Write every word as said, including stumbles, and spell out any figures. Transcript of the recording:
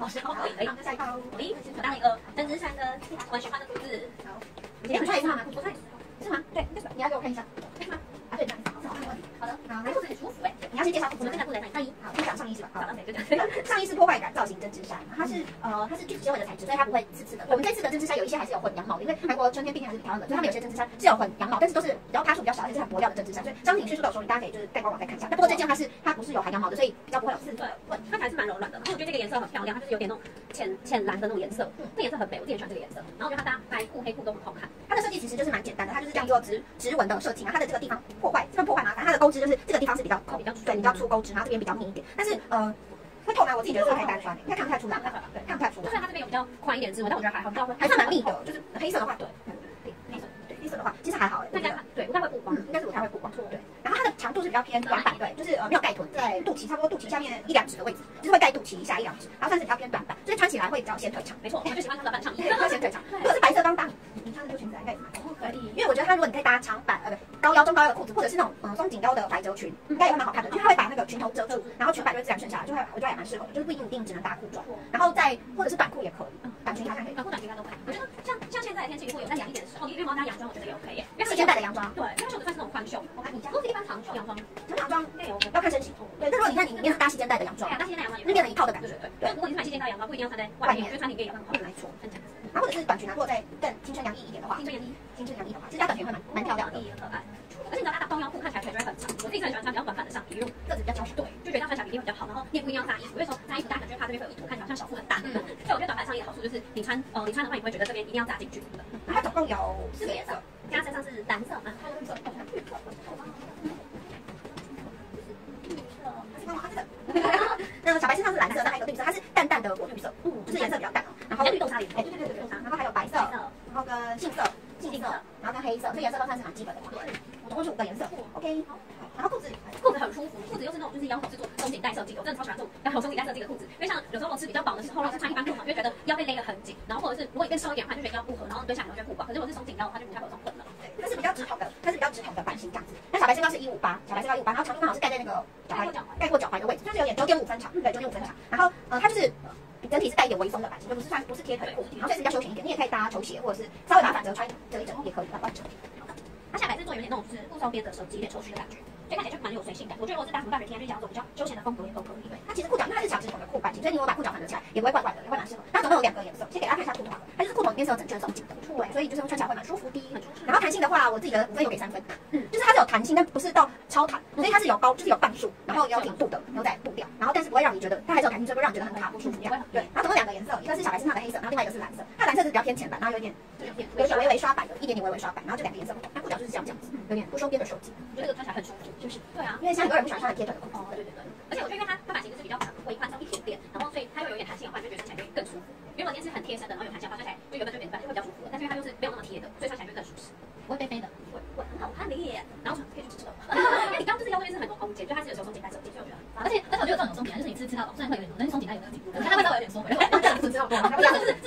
好笑，可以可以。好，下一套，诶，我当了一个针织衫跟我喜欢的裤子。好，你穿一次吗？我穿是吗？对，你要给我看一下，是吗？啊，对，这样子。好，没问题。好的，好，这裤子很舒服哎。你要先介绍我们现在裤子在哪里？好，先讲上衣是吧？好，上衣是破坏感造型针织衫，它是呃它是聚酯纤维的材质，所以它不会刺刺的。我们这次的针织衫有一些还是有混羊毛的，因为韩国春天毕竟还是比较冷，所以他们有些针织衫是有混羊毛，但是都是比较趴数比较少，而且是很薄料的针织衫，所以商品叙述都有说明，大家可以就是在官网再看一下。那不过这件它是它不是有含羊毛的，所以比较不会有刺刺的问题，它还是蛮柔软的。然后我觉得这个颜色很漂亮，它就是有点那种浅浅蓝的那种颜色，这颜色很美，我自己很喜欢这个颜色。然后我觉得它搭白裤黑裤都很好看。它的设计其实就是蛮简单的，它就是这样做直直纹的设计嘛，它的这个地方破坏这个破坏嘛，反正它的钩织就是这个地方是比较比较对比较粗钩织，然后这边比较密一点，但是呃。会透吗？我自己觉得这个太单穿，应该看不太出来。对，看不太出来。就是它这边有比较宽一点的织纹，但我觉得还好，比较还是蛮密的。就是黑色的话，对，黑色，对，黑色的话其实还好哎。大家对，不太会曝光，应该是不太会曝光。对，然后它的长度是比较偏短版，对，就是呃没有盖臀，在肚脐差不多肚脐下面一两指的位置，就是会盖肚脐以下一两指，然后算是比较偏短版，所以穿起来会比较显腿长。没错，我就喜欢穿短版上衣，比较显腿长。如果是白色刚搭你，你穿这个裙子应该也蛮可以，因为我觉得它如果你可以搭长版呃不高腰中高腰的裤子，或者是那种嗯松紧腰的百褶裙，应该也会蛮好看的，因为它会把那个裙头遮住，然后裙摆就会自然顺下来，就会我觉得也蛮适合的，就是不一定一定只能搭裤装，然后再或者是短裤也可以，短裙也可以，短裤短裙应该都可以。我觉得像像现在的天气，如果有再凉一点的时候，你羽毛搭洋装，我觉得也 OK 耶，因为它是现代的洋装，对，因为它袖子算是那种宽袖。我看你家，如果是一般长袖洋装，长洋装应该有，要看身形。对，但如果你看你里面是搭细肩带的洋装，搭细肩带洋装，那变成一套的感觉，对对。如果你是买细肩带洋装，不一定要穿在外面，我觉得穿里面也很好，没错，很这样子。然后或者是短裙啊，如果再更青春洋溢一点的话，青春洋溢，青春洋溢的话，其实搭短裙会蛮蛮漂亮的，也可爱。而且你知道搭高腰裤看起来腿就会很长，我自己很喜欢穿比较短版的上衣，因为个子比较娇小，对，就觉得这样穿起来比例会比较好。然后你也不一定要搭衣服，有时候搭衣服搭可能就怕这边会有一坨，看起来好像小腹很大。所以我觉得短版上衣的好处就是你穿呃你穿的话，你不会觉得这边一定要扎进去的。它总共有四个颜色，加身上是蓝色嘛，还有绿色，绿色，那小白身上是蓝色，那还有一个绿色，它是淡淡的果绿色，嗯，就是颜色比较淡哦。然后绿豆沙颜色，哎，对对对对，豆沙。然后还有白色，然后跟杏色、杏色，然后跟黑色，这颜色都算是蛮基本的嘛。对，我总共是五个颜色。OK， 然后裤子，裤子很舒服，裤子又是那种就是腰口是做松紧带设计的，我真的超喜欢这种腰口松紧带设计的裤子。因为像有时候我吃比较饱的时候，如果是穿一般裤嘛，就觉得腰被勒得很紧，然后或者是如果你更瘦一点的话，就觉得腰不合，然后你蹲下来就会不饱。可是如果是松紧腰的话，就不太会有这种困扰。对，它是比较直筒的，它是比较直筒的版型这样子。那小白身高是一五八，小白身高一五八，然后长度刚好是盖在那个脚踝盖过脚踝的位置，就是有点九点五分长，对，九点五分长。然后呃，它就是整体是带一点微松的版型，就不是穿不是贴腿的裤，然后这是比较休闲一点，你也可以搭球鞋，或者是稍微把反折穿折一折也可以，蛮完整。它下摆是做有点那种就是护sau边的设计，有点抽须的感觉，所以看起来就蛮有随性感。我觉得如果是搭什么大雪天，就是想要走比较休闲的风格也都可以。对，它其实裤脚因为它是强直筒的裤版型，所以你如果把裤脚反折起来，也不会怪怪的，也会蛮适合。它总共有两个颜色，先给大家看一下裤头好了。它就是裤头里面是有整圈松紧的，对，所以就是穿起来会蛮舒服的。然后弹性的话，我自己的五分有给三分，嗯，就是它是有弹性，但不是到超弹，所以它是有高，就是有磅数，然后有挺度的牛仔布料，然后但是不会让你觉得它还是有弹性，所以不会让你觉得很卡不舒服。对，然后总共两个颜色，一个是小白身上的黑色，然后另外一个是蓝色。它蓝色是比较偏浅版，然后有点有点微微刷版的，一点点微微刷版，然后就两个颜色不同。它裤脚就是这样这样子，有点不收边的设计，我觉得这个穿起来很舒服，是不是？对啊，因为像很多人不喜欢穿很贴腿的裤子。哦，对对对。而且我觉得因为它它版型就是比较微宽松一点点，然后所以它又有点弹性的话，就觉得穿起来会更舒服。因为我今天是很贴身的，然后有弹性的话，穿起来就原本就原本就会比较舒服的，但是因为它又是没有那么贴的，所以穿起来就更舒适。不会飞飞的，会会很好看的耶。然后可以去吃吃的，因为你刚刚就是腰这边是很多空间，就它是有手松紧带设计，所以我觉得很棒。而且而且我觉得这种有松紧带，就是你吃吃到饱，虽然会有点多，但是松紧带有那个紧度，它会稍微有点缩回来。这样子知道吗？这样就是